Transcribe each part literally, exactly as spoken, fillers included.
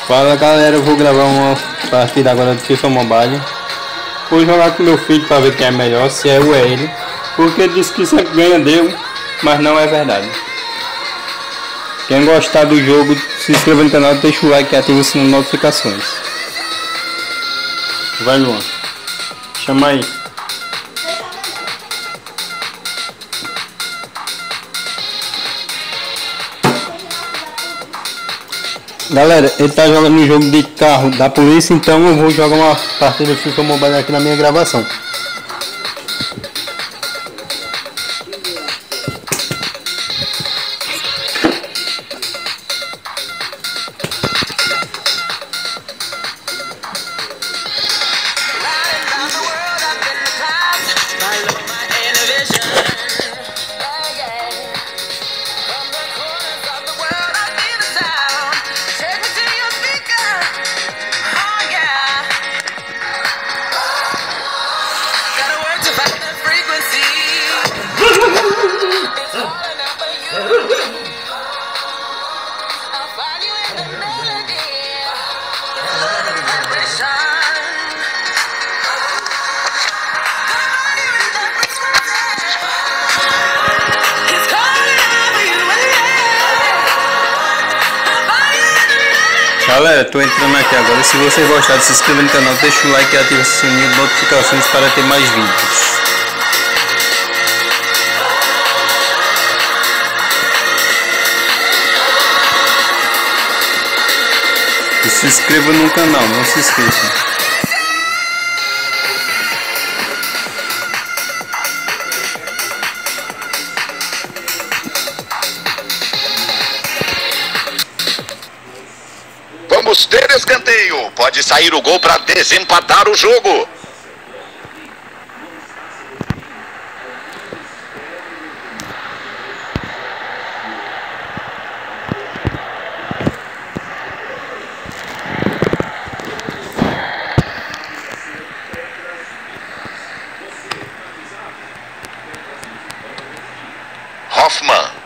Fala galera, eu vou gravar uma partida agora do FIFA Mobile. Vou jogar com meu filho para ver quem é melhor, se é eu ou é ele. Porque ele disse que sempre ganha dele, mas não é verdade. Quem gostar do jogo, se inscreva no canal, deixa o like e ativa o sininho de notificações. Vai, Luan. Chama aí. Galera, ele tá jogando um jogo de carro da polícia, então eu vou jogar uma partida de FIFA Mobile aqui na minha gravação. Galera, tô entrando aqui agora. Se vocês gostaram, se inscreva no canal, deixa o like e ativa o sininho de notificações para ter mais vídeos. E se inscreva no canal, não se esqueça. Vamos ter escanteio. Pode sair o gol para desempatar o jogo. Hoffman.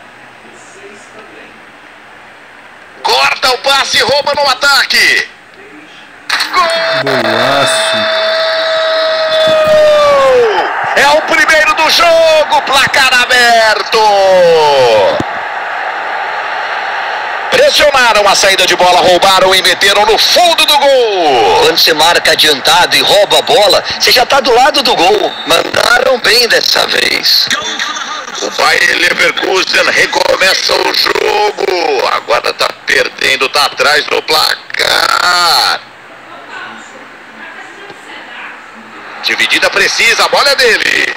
Corta o passe e rouba no ataque. Golaço. É o primeiro do jogo, placar aberto. Pressionaram a saída de bola, roubaram e meteram no fundo do gol. Quando você marca adiantado e rouba a bola, você já está do lado do gol. Mandaram bem dessa vez. O Bayer Leverkusen recomeça o jogo. Agora está perdendo, está atrás no placar. Dividida precisa, a bola é dele.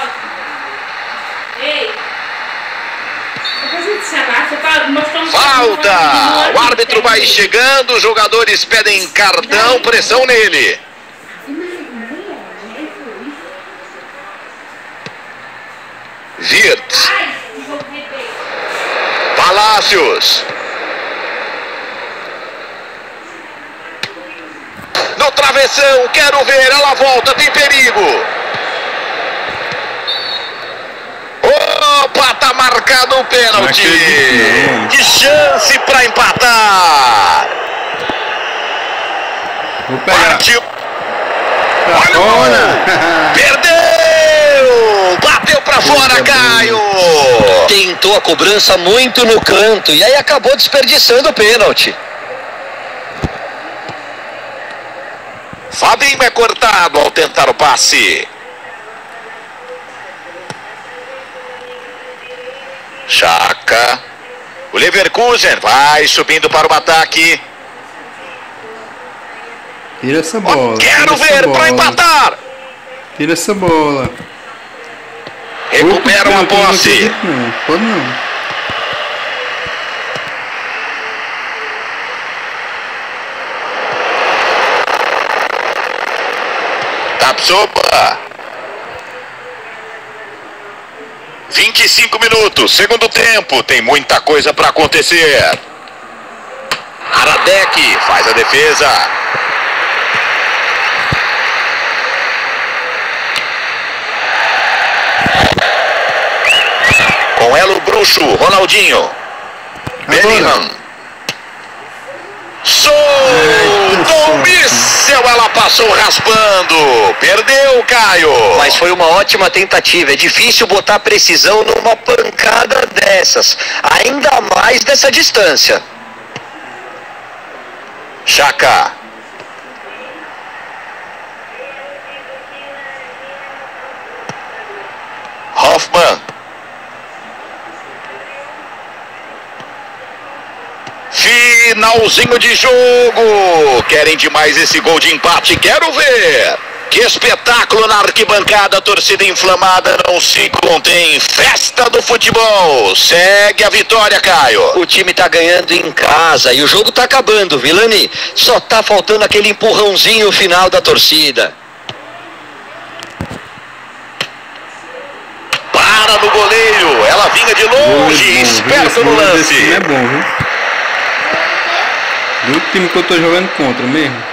Falta! O árbitro vai chegando, os jogadores pedem cartão, pressão nele. Wirtz. Palácios. No travessão, quero ver, ela volta, tem perigo. Opa, tá marcado o pênalti. Que chance para empatar. Vou pegar. Partiu. Pra Olha o fora. gol. Perdeu. Bateu pra fora, Caio. Tentou a cobrança muito no canto e aí acabou desperdiçando o pênalti. Fabinho é cortado ao tentar o passe. Chaka. O Leverkusen vai subindo para o ataque. Tira essa bola. Quero ver para empatar. Tira essa bola. Recupera uma posse. Não, pode não. Tapsoba. vinte e cinco minutos, segundo tempo, tem muita coisa para acontecer. Aradec faz a defesa. Com elo bruxo, Ronaldinho. Bellingham. Sou Gol! Míssel, ela passou raspando. Perdeu, Caio. Mas foi uma ótima tentativa. É difícil botar precisão numa pancada dessas. Ainda mais dessa distância. Chaka. Hoffman. Finalzinho de jogo. Querem demais esse gol de empate. Quero ver. Que espetáculo na arquibancada. A torcida inflamada não se contém. Festa do futebol. Segue a vitória, Caio. O time tá ganhando em casa e o jogo tá acabando, Vilani. Só tá faltando aquele empurrãozinho final da torcida. Para no goleiro. Ela vinha de longe. Esperto no lance. É bom, viu? Do time que eu tô jogando contra mesmo.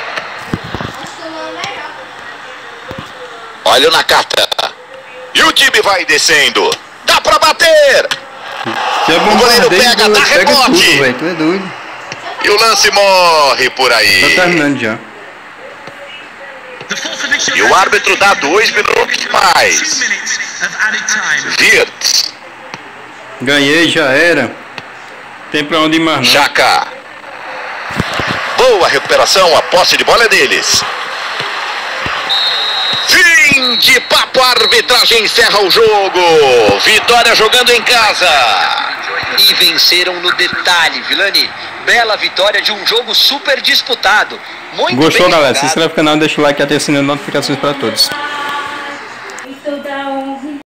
Olha o Nakata. E o time vai descendo. Dá pra bater. Se é O goleiro pega, dá pega rebote. tudo, véio, tu é doido. E o lance morre por aí. Tá terminando já. E o árbitro dá dois minutos mais. Wirtz. Ganhei, já era. Tem pra onde ir mais não. Chaka. Boa recuperação, a posse de bola é deles. Fim de papo, a arbitragem encerra o jogo. Vitória jogando em casa. E venceram no detalhe, Vilani. Bela vitória de um jogo super disputado. Muito Gostou, bem galera? jogado. Se inscreve no canal, deixa o like e ativa as notificações para todos.